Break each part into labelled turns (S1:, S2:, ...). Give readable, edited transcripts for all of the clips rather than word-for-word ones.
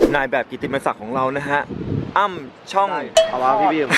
S1: นายแบบกิตติมศักดิ์ของเรานะฮะอ้ำช่อง
S2: เอาว่าพี่บีม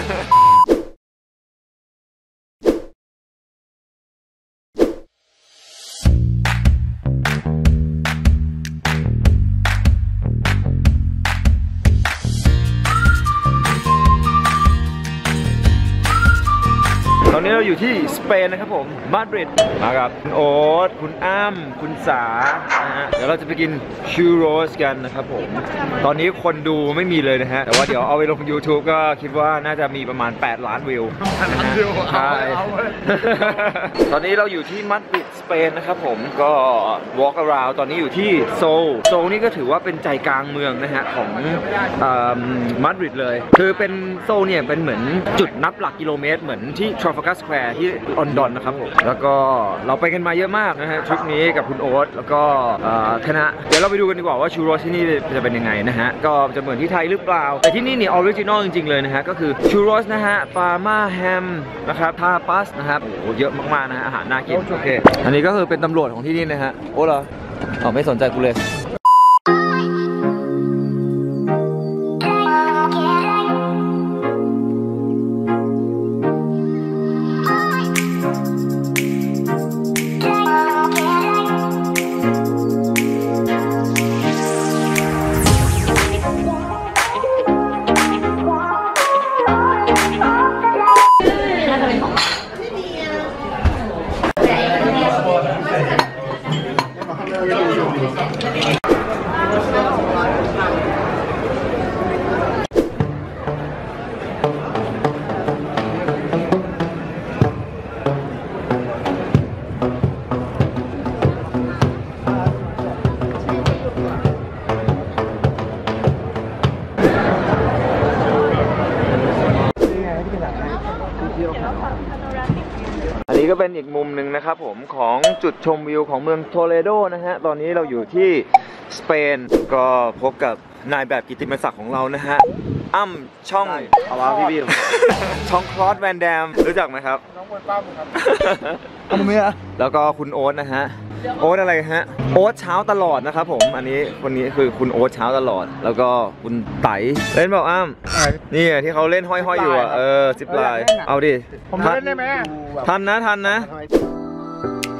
S1: ตอนนี้เราอยู่ที่สเปนนะครับผมมาดริดมากับคุณโอ๊ตคุณอ้ำคุณสานะฮะเดี๋ยวเราจะไปกินชูโรสกันนะครับผมตอนนี้คนดูไม่มีเลยนะฮะแต่ว่าเดี๋ยวเอาไปลง YouTube ก็คิดว่าน่าจะมีประมาณ8 ล้านวิวนะฮะใช่ตอนนี้เราอยู่ที่มาดริดสเปนนะครับผมก็ walk around ตอนนี้อยู่ที่โซลนี่ก็ถือว่าเป็นใจกลางเมืองนะฮะของมาดริดเลยคือเป็นโซลเนี่ยเป็นเหมือนจุดนับหลักกิโลเมตรเหมือนที่สแควร์ที่ลอนดอนนะครับผมแล้วก็เราไปกันมาเยอะมากนะฮะทริปนี้กับคุณโอ๊ตแล้วก็คณะเดี๋ยวเราไปดูกันดีกว่าว่าชูโรสที่นี่จะเป็นยังไงนะฮะก็จะเหมือนที่ไทยหรือเปล่าแต่ที่นี่เนี่ยออริจินอลจริงๆเลยนะฮะก็คือชูโรสนะฮะปาม่าแฮมนะครับทาปาสนะครับโอ้เยอะมากๆนะฮะอาหารน่ากินโอเคอันนี้ก็คือเป็นตำรวจของที่นี่นะฮะโอ้เหรอไม่สนใจกูเลยอันนี้ก็เป็นอีกมุมหนึ่งนะครับผมของจุดชมวิวของเมืองโทเลโดนะฮะตอนนี้เราอยู่ที่สเปนก็พบกับนายแบบกิตติมศักดิ์ของเรานะฮะอ้ำช่อง
S2: เอาว่าพี่บีม
S1: ช่องคลอสแวนแดมรู้จักไหมครับ
S2: น้องบนป้ามึงครับทำไมอะ
S1: แล้วก็คุณโอ๊ตนะฮะโอ๊ตอะไรฮะโอ๊ตเช้าตลอดนะครับผมอันนี้คนนี้คือคุณโอ๊ตเช้าตลอดแล้วก็คุณไตเล่นเปล่าอ้ำนี่ที่เขาเล่นห้อยๆอยู่อ่ะซิปไลน์เอาดิ
S2: ผมเล่นได้ไหม
S1: ทันนะ